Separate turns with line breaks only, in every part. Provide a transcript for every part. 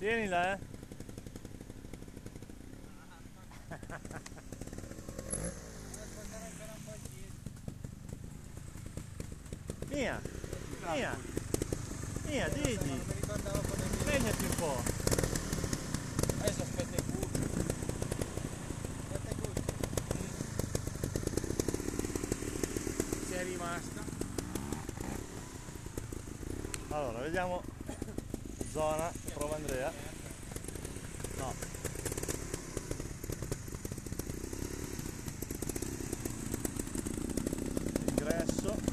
Tienila, Mia, Mia, Mia, Gigi, svegliati un po'.
Adesso aspetta il culo. Aspetta il culo. Si è rimasta.
Allora, vediamo zona, prova Andrea. No. Ingresso.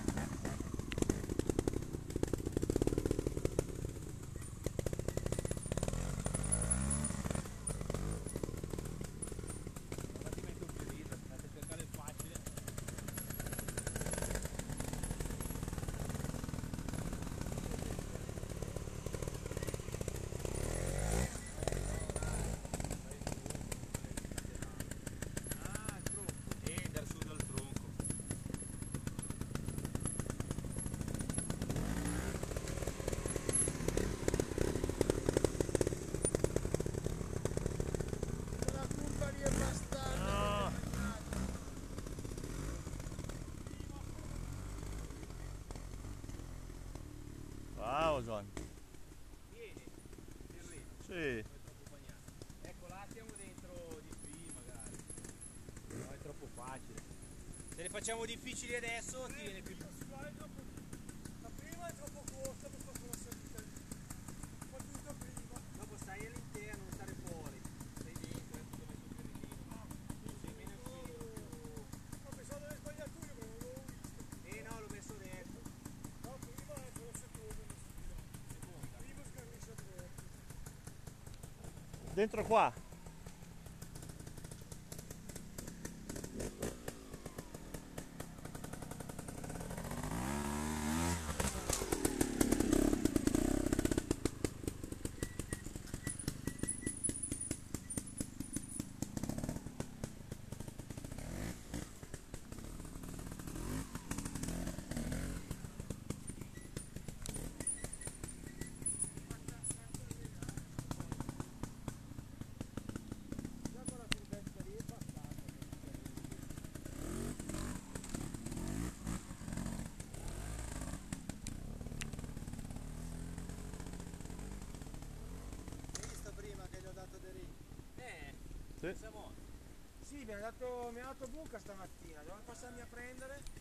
Bravo Giovanni.
Vieni,
Sì.
ecco là siamo dentro di qui magari. No, è troppo facile. Se le facciamo difficili adesso ti viene più.
La prima è troppo corta per fare la salita. Fa tutta prima.
Dopo stai all'interno, non stare fuori. Stai dentro, è tutto messo più rillino. Sei meno inclino.
Ma pensavo di aver sbagliato io, ma non l'ho visto.
No, l'ho messo dentro.
No, prima è per la seconda.
Seconda.
Prima scarnisce troppo.
Dentro qua.
Sì.
Sì, mi ha dato buca stamattina, devo passarmi a prendere.